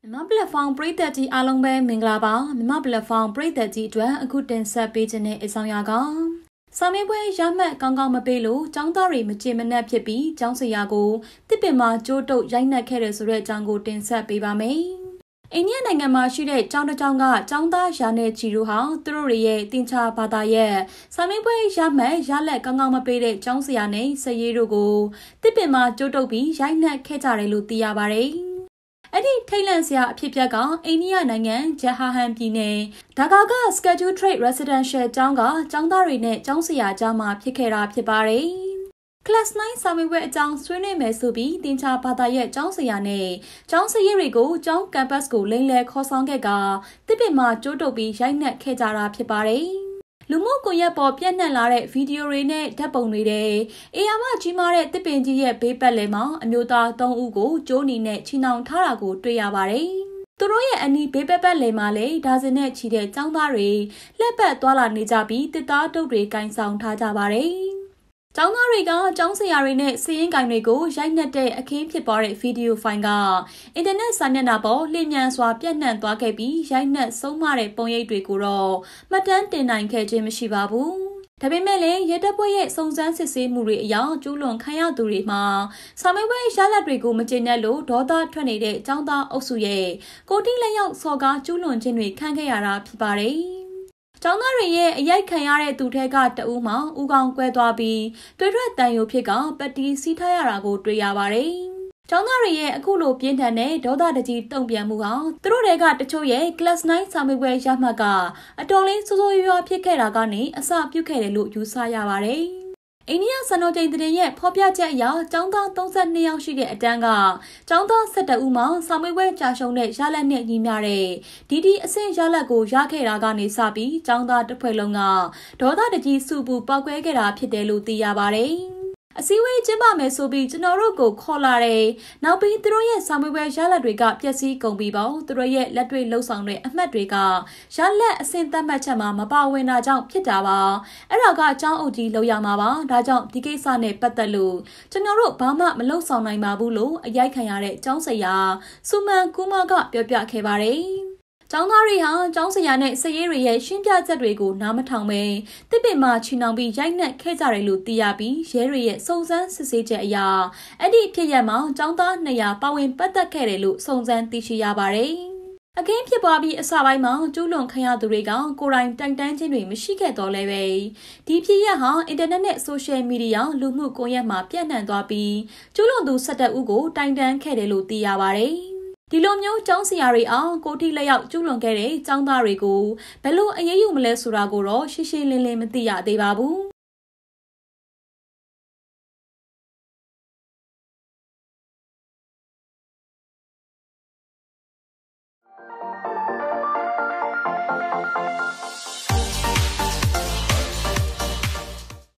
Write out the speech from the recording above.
Myanma platform ပရိသတ်ကြီးအားလုံးပဲမင်္ဂလာပါမြန်မာ platform ပရိသတ်ကြီးအတွက်အခုတင်ဆက်ပေးခြင်းတဲ့အဆောင်အရာကစာမေးပွဲရမှတ်ကောင်းကောင်းမပေးလို့ចောင်းသားတွေမကြင်မနှက်ဖြစ်ပြီးចောင်းဆရာကိုတစ်ပင်မှာကြိုးတုပ်ရိုက်နှက်ခဲ့တယ်ဆိုတဲ့အကြောင်းကိုတင်ဆက်ပေးပါမယ်။အိန္ဒိယနိုင်ငံမှာရှိတဲ့ចောင်းတစ်ចောင်းကចောင်းသားရာနဲ့ချီတို့ဟာသူတို့ရဲ့တင်ချဘာသာရဲ့စာမေးပွဲရမှတ်ရလက်ကောင်းကောင်းမပေးတဲ့ចောင်းဆရာနဲ့ဆရေးတို့ကိုတစ်ပင်မှာကြိုးတုပ်ပြီးရိုက်နှက်ခဲ့ကြတယ်လို့သိရပါတယ်။အဲ့ဒီထိတ်လန့်စရာအဖြစ်အပျက်ကအိန္ဒိယနိုင်ငံဂျဟာဟန်ပြည်နယ်ဒါကာက Schedule Trade Residential ကျောင်းကကျောင်းသားတွေနဲ့ကျောင်းဆရာကြားမှာဖြစ်ခဲ့တာဖြစ်ပါတယ်။ Class 9စာမေးပွဲအကြောင်းဆွေးနွေးမယ်ဆိုပြီးတင်ချဘာသာရဲ့ကျောင်းဆရာနဲ့ကျောင်းဆရာတွေကိုကျောင်း campus ကိုလိမ်လည်ခေါ်ဆောင်ခဲ့ကတစ်ပင်မှာကြိုးတုပ်ပြီးရိုက်နှက်ခဲ့ကြတာဖြစ်ပါတယ်။လူမှုကွန်ရက်ပေါ်ပြန့်နှံ့လာတဲ့ဗီဒီယိုတွေနဲ့ဓာတ်ပုံတွေတဲ့အေယာမကြီးမားတဲ့တစ်ပင်ကြီးရဲ့ဘေးပတ်လည်မှာအမျိုးသား3ဦးကိုကြိုးနီနဲ့ချီနှောင်ထားတာကိုတွေ့ရပါတယ်။သူတို့ရဲ့အနီးဘေးပတ်လည်မှာလည်းဒါဇင်နဲ့ချီတဲ့ចောင်းသားတွေလက်ပတ်သွားလာနေကြပြီးတစ်သားတုပ်တွေကင်ဆောင်ထားကြပါတယ်။ကျောင်းသားတွေကကျောင်းဆရာတွေနဲ့စည်ရင်းကင်တွေကိုရိုက်နှက်တဲ့အခင်းဖြစ်ပေါ်တဲ့ဗီဒီယိုဖိုင်ကအင်တာနက်စာမျက်နှာပေါ်လျင်မြန်စွာပြန့်နှံ့သွားခဲ့ပြီးရိုက်နှက်ဆုံးမတဲ့ပုံရိပ်တွေကိုတော့မှတ်တမ်းတင်နိုင်ခဲ့ခြင်းမရှိပါဘူး။ဒါပေမဲ့လည်းရဲတပ်ဖွဲ့ရဲ့စုံစမ်းစစ်ဆေးမှုတွေအရကျူးလွန်ခံရသူတွေမှာစာမေးပွဲရလဒ်တွေကိုမကျေနပ်လို့ဒေါသထွက်နေတဲ့ကျောင်းသားအုပ်စုရဲ့ကိုတိလက်ရောက်စော်ကားကျူးလွန်ခြင်းတွေခံခဲ့ရတာဖြစ်ပါတယ်။ကျောင်းသားတွေရဲ့အရိုက်ခံရတဲ့သူထဲကတဦးမှာဦးခေါင်းကွဲသွားပြီးတွေးထွက်တန်ယိုဖြစ်ကပတ်တီးစီးထားရတာကိုတွေ့ရပါတယ်။ကျောင်းသားတွေရဲ့အခုလိုပြင်းထန်တဲ့ဒေါသတကြီးတုံ့ပြန်မှုဟာသူတို့တွေကတချို့ရဲ့ Class 9စာမေးပွဲရမှတ်ကအတော်လေးစိုးစိုးရွားဖြစ်ခဲ့တာကနေအစပြုခဲ့တယ်လို့ယူဆရပါတယ်။အိန္ဒိယစံတော်ချိန်သတင်းရဲ့ဖော်ပြချက်အရကျောင်းသား32ယောက်ရှိတဲ့အတန်းကကျောင်းသား17ဦးမှာစာမေးပွဲကြာရှုံးတဲ့ရလဒ်နဲ့ညီမျှတဲ့ဒီအဆင့်ရလဒ်ကိုရခဲ့တာကနေစပြီးကျောင်းသားတစ်ဖွဲ့လုံးကဒေါသတကြီးစုပူပောက်ကွဲခဲ့တာဖြစ်တယ်လို့သိရပါတယ်။အစည်းအဝေးကျင်းပမယ်ဆိုပြီးကျွန်တော်တို့ကိုခေါ်လာတယ်။နောက်ပြီးသူတို့ရဲ့စာမေးပွဲရလဒ်တွေကပျက်စီးကုန်ပြီးပေါ့သူတို့ရဲ့လက်တွေ့လှုပ်ဆောင်တဲ့အမှတ်တွေကရလဒ်အဆင့်သတ်မှတ်ချက်မှာမပါဝင်တာကြောင့်ဖြစ်တာပါ။အဲ့ဒါကအကြောင်းအုပ်ကြီးလောက်ရမှာပါ။ဒါကြောင့်ဒီကိစ္စနဲ့ပတ်သက်လို့ကျွန်တော်တို့ဘာမှမလုပ်ဆောင်နိုင်ပါဘူးလို့အရိုက်ခံရတဲ့ကျောင်းဆရာစူမန်ကူမာကပြောပြခဲ့ပါတယ်။ကျောင်းသားတွေဟာကျောင်းဆရာနဲ့ဆရေးတွေရဲ့ရှင်းပြချက်တွေကိုနားမထောင်ပဲတစ်ပင်မှာချီနှောင်ပြီးရိုက်နှက်ခဲ့ကြတယ်လို့သိရပြီးရဲတွေရဲ့စုံစမ်းစစ်ဆေးချက်အရအဲ့ဒီဖြစ်ရပ်မှာကျောင်းသား200ပါဝင်ပတ်သက်ခဲ့တယ်လို့စုံစမ်းသိရှိရပါတယ်။အခင်းဖြစ်ပွားပြီးအစပိုင်းမှာကျူးလွန်ခံရသူတွေကကိုယ်တိုင်တိုင်တန်းခြင်းတွေမရှိခဲ့တော့လဲပဲဒီဖြစ်ရပ်ဟာအင်တာနက်နဲ့ဆိုရှယ်မီဒီယာလူမှုကွန်ရက်မှာပြန့်နှံ့သွားပြီးကျူးလွန်သူ17ဦးကိုတိုင်တန်းခဲ့တယ်လို့သိရပါတယ်။ဒီလိုမျိုးကျောင်းဆရာတွေအောင်ကိုတိလက်ရောက်ကျူးလွန်ခဲ့တဲ့ကျောင်းသားတွေကိုဘယ်လိုအရေးယူမလဲဆိုတာကိုတော့ရှင်းရှင်းလင်းလင်းမသိရသေးပါဘူး